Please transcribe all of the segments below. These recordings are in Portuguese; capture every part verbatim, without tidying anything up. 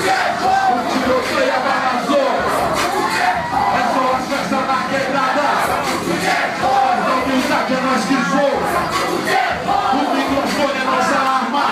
O tiroteio abraçou. É só as festas na quebrada. A humildade é nós que sou. O microfone é nossa arma.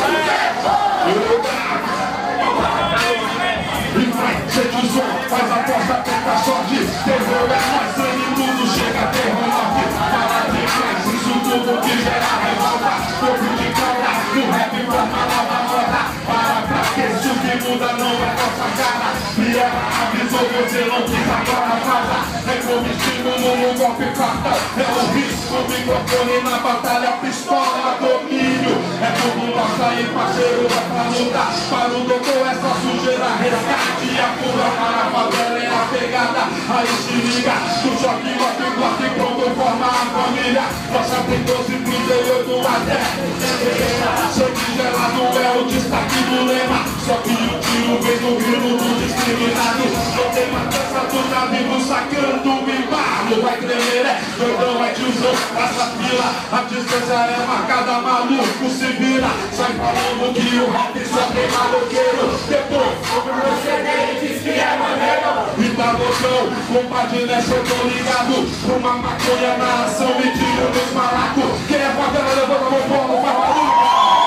E vai, sente o som, faz a aposta, tenta a sorte. Terror é nós, sangue tudo, chega terror norte. Fala demais, isso tudo que gera revolta. Corpo de calda, no rap forma nova moda. Para pra que isso que muda não é nossa cara. E ela avisou, você não quis, agora falta. É como estímulo no golpe fatal. É o risco, o microfone na batalha, pistola, domínio. É tudo nosso aí, parceiro, é pra lutar. Para o doutor é só sujeira, resgate. E a cura para a favela é a pegada. Aí se liga, do choque, lote, bloco e pronto forma a família. Nossa tem doze, trinta e oito a dez. Sangue gelado é o destaque do lema. Só que o tiro vem do grilo do discriminado. Não tem matança do navio sacando o embalo. Vai tremer, é doidão, é tiozão, passa fila. A distância é marcada, maluco se vira. Sai falando que o rap só tem maloqueiro. Depois, como você nem diz que é maneiro. E tá loucão, compadre nessa eu tô ligado. Uma maconha na ação, me tira dos malacos. Quem é favela, levanta a mão, polo, faz barulho.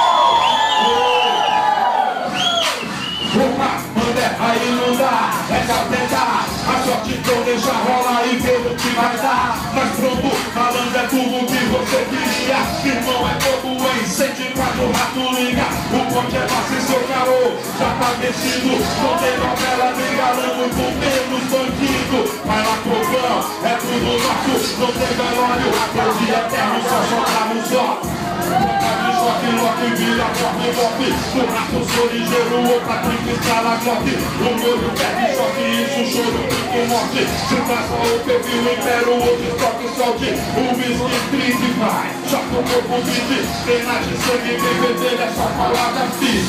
Opa, André, aí não dá, essa tenta. A sorte então deixa rolar e vê o que vai dar. Mas pronto, falando é tudo que você queria. Irmão é bobo, é incentivado, o rato liga. O ponte é fácil, seu caô já tá mexido. Não tem novela, nem galã, muito menos bandido. Vai lá, cocão, é tudo nosso. Não tem velório, o dia eterno só soltamos só. Vontade, choque, loque, vira, corre, golpe. No rato, sou ligeiro, outra clica, escala, glock. O meu perde choque, isso, choro, pico, morte. Se faz só o perfil, império, outro estoque, solte. O whisky, triste, vai. Choca o corpo, beat. Treinagem, sangue, bem vermelho, é só palavra, fiz.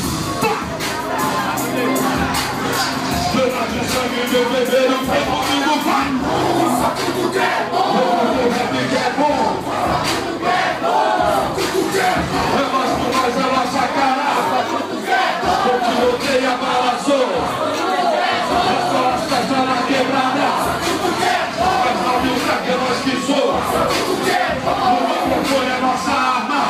Treinagem, sangue, bem vermelho, vem comigo, vai. Só tudo que é bom. O rap que é bom. Tudo que é bom. É nós com nós, é nossa cara. O tiroteio abraçou. É só as festas na quebrada. Mas na humildade é nós que sou. O microfone é nossa arma.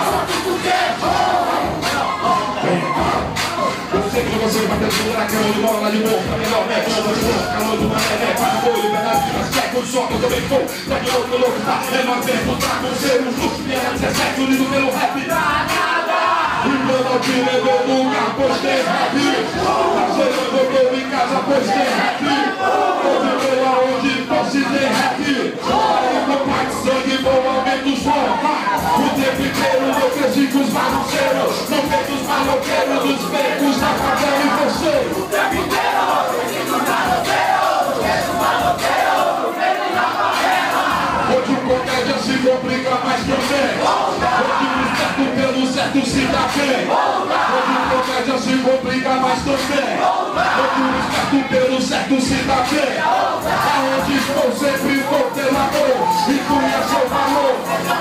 Eu sei que você vai ter que segurar calor de bola de boca. Melhor né, bomba de boca, calor do mané, para o boi, liberdade de basquete, com soco, eu também vou. Tá de outro louco, tá? É nós mesmo, tá com ser um luto. Minha dezessete, unido pelo rap. E quando eu te levei no lugar, pois tem rap. Parceiro, eu voltou em casa, pois tem rap. Onde veio aonde, posse tem rap. Aí meu pai de sangue, bom, aumenta o som. O tempo inteiro eu cresci com os maloqueiros. Não veio dos maloqueiros, dos becos da favela e você. O tempo inteiro eu cresci com os maloqueiros. Dos maloqueiros, do meio da favela. Hoje o comédia se complica mais também. Hoje o certo pelo certo se dá bem. Hoje o comédia se complica mais também. Hoje o certo pelo certo se dá bem. Aonde estou sempre vou ter amor. E conheço o valor.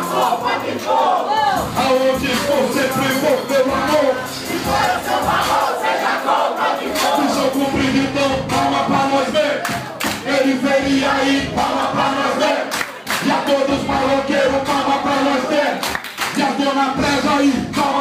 Aonde estou sempre vou ter amor. E conheço o valor, seja conta de fogo. Missão cumprida, então palma pra nós ver. Periferia aí, palma pra nós ver. E a todos maloqueiros, palma pra nós ver. E a dona presa aí, palma.